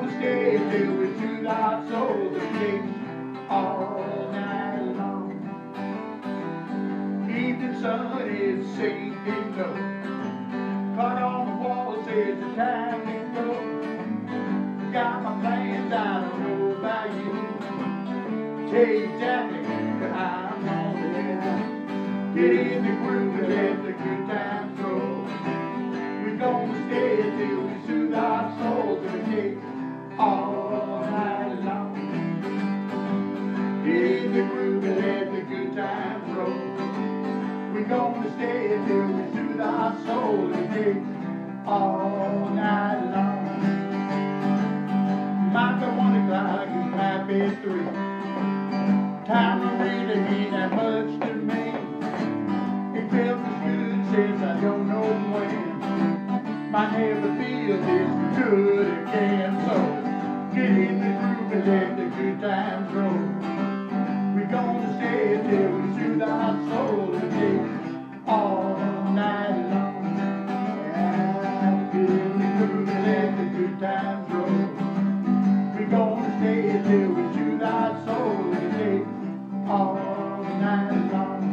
gonna stay till we shoot our souls and kicks all night long. Evening sun is sinking low. Clock on the wall says the time can go. Got my plans, I don't know about you. Tell you exactly what I'm gonna do. Get in the groove and let the good times roll. We're gonna stay till we soothe our souls and we kick all night long. Get in the groove and let the good times roll. We're gonna stay till we soothe our souls and we kick all night long. Might be 1 o'clock, it might be 3. Time don't really mean that much to me. It feels as good since I don't know when. Might never feel this good again. So get in the groove and let the good times roll. We're gonna stay till we soothe our souls and take all night long. Yeah, get in the groove and let the good times roll. We're gonna stay till we soothe our souls and take all night long.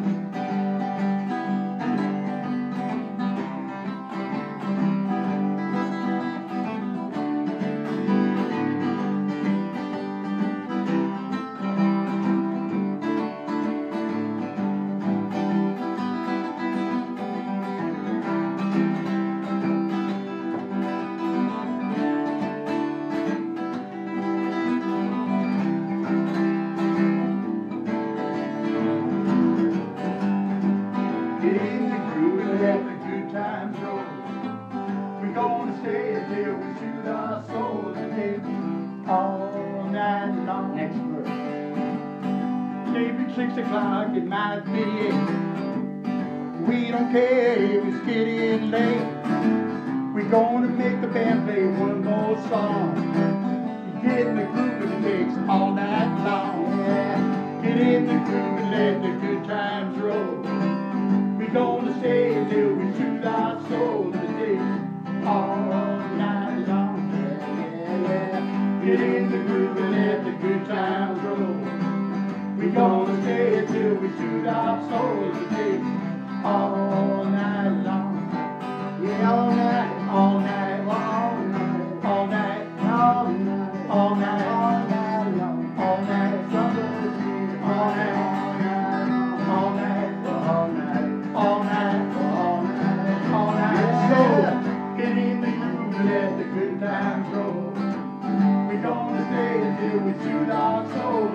Get in the groove and let the good times roll. We're gonna stay until we soothe our souls and take all night long. Next verse. Maybe 6 o'clock, it might be 8. We don't care if it's getting late. We're gonna make the band play one more song. Get in the groove and it takes all night long. Yeah. Get in the groove and let the good times roll. We're gonna stay until we soothe our souls and take all night long. Yeah, yeah. Get in the groove and let the good times roll. We're gonna stay until we soothe our souls and take all night long. Yeah, all night, all night, all night, all night, all night, all night, all night long, all night, all night, all night, all night, all night, all night, all night. So get in the groove and let the good times roll. We're gonna stay until we soothe our souls.